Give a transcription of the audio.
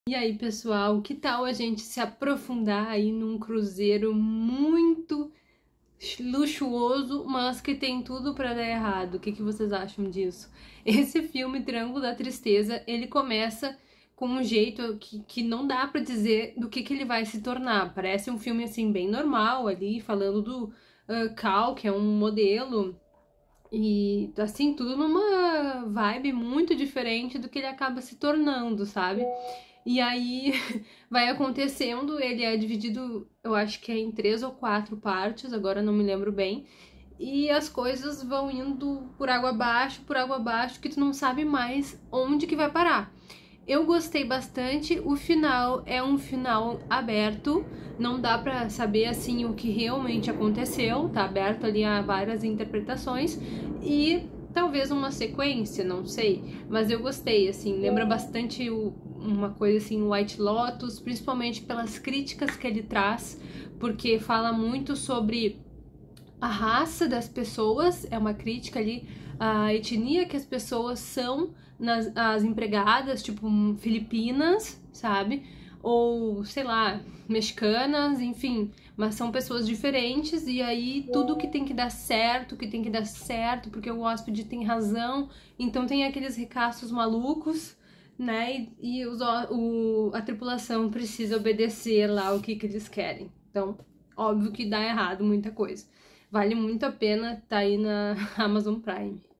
E aí, pessoal, que tal a gente se aprofundar aí num cruzeiro muito luxuoso, mas que tem tudo pra dar errado? O que vocês acham disso? Esse filme, Triângulo da Tristeza, ele começa com um jeito que não dá pra dizer do que ele vai se tornar. Parece um filme, assim, bem normal ali, falando do Cal, que é um modelo, e, assim, tudo numa vibe muito diferente do que ele acaba se tornando, sabe? E aí vai acontecendo, ele é dividido, eu acho que é em 3 ou 4 partes, agora não me lembro bem. E as coisas vão indo por água abaixo, que tu não sabe mais onde que vai parar. Eu gostei bastante, o final é um final aberto, não dá pra saber assim o que realmente aconteceu, tá aberto ali a várias interpretações e talvez uma sequência, não sei, mas eu gostei, assim, lembra bastante uma coisa assim, White Lotus, principalmente pelas críticas que ele traz, porque fala muito sobre a raça das pessoas, é uma crítica ali, a etnia que as pessoas são, as empregadas, tipo filipinas, sabe? Ou, sei lá, mexicanas, enfim, mas são pessoas diferentes e aí tudo que tem que dar certo, porque o hóspede tem razão, então tem aqueles ricaços malucos, né? E a tripulação precisa obedecer lá o que eles querem. Então, óbvio que dá errado muita coisa. Vale muito a pena, tá aí na Amazon Prime.